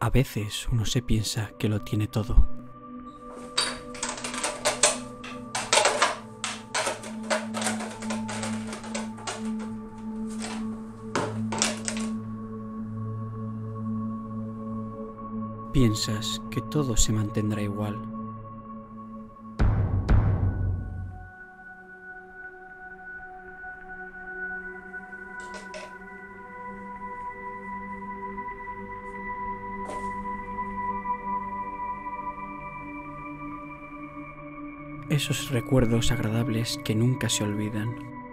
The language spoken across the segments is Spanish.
A veces uno se piensa que lo tiene todo. Piensas que todo se mantendrá igual. Esos recuerdos agradables que nunca se olvidan.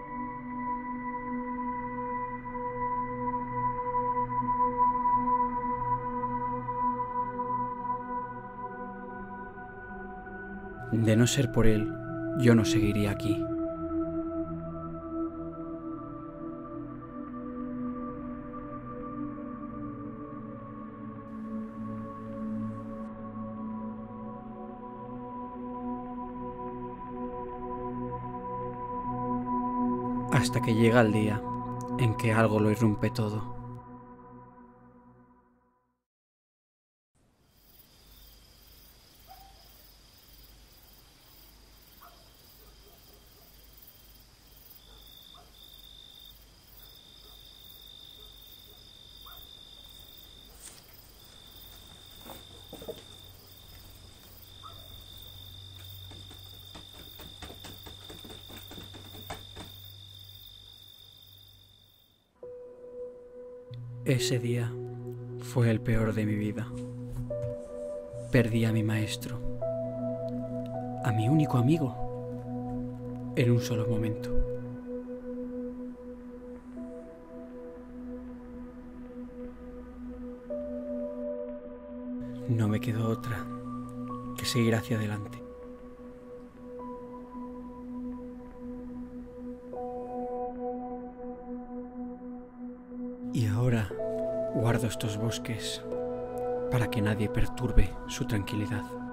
De no ser por él, yo no seguiría aquí. Hasta que llega el día en que algo lo irrumpe todo. Ese día fue el peor de mi vida. Perdí a mi maestro, a mi único amigo, en un solo momento. No me quedó otra que seguir hacia adelante. Y ahora guardo estos bosques para que nadie perturbe su tranquilidad.